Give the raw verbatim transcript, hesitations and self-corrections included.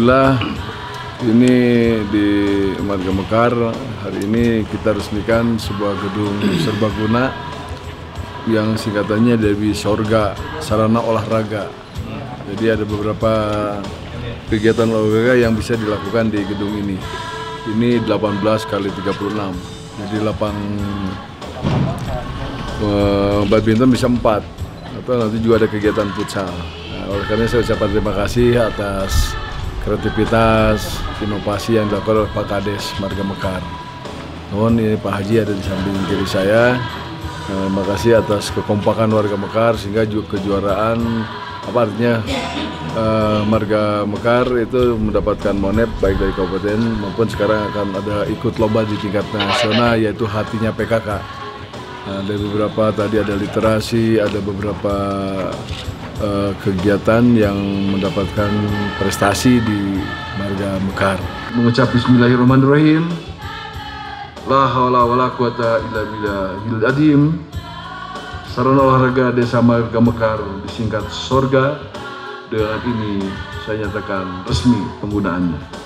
Alhamdulillah ini di Marga Mekar hari ini kita resmikan sebuah gedung serbaguna yang singkatannya Dewi Sorga Sarana Olahraga. Jadi ada beberapa kegiatan olahraga yang bisa dilakukan di gedung ini. Ini delapan belas kali tiga puluh enam. Jadi lapang uh, badminton bisa empat. Atau nanti juga ada kegiatan futsal. Nah, oleh karena saya ucapkan terima kasih atas kreativitas, inovasi yang dilakukan oleh Pak Kades Marga Mekar. Mohon ini Pak Haji ada di samping kiri saya. Terima kasih atas kekompakan warga Mekar sehingga juga kejuaraan apa artinya eh, Marga Mekar itu mendapatkan monep baik dari kabupaten maupun sekarang akan ada ikut lomba di tingkat nasional yaitu Hatinya P K K. Nah, ada beberapa tadi ada literasi, ada beberapa uh, kegiatan yang mendapatkan prestasi di Marga Mekar. Mengucap Bismillahirrahmanirrahim. La haula wala quwata illa billahil azim. Sarana olahraga Desa Marga Mekar disingkat Sorga. Dengan ini saya nyatakan resmi penggunaannya.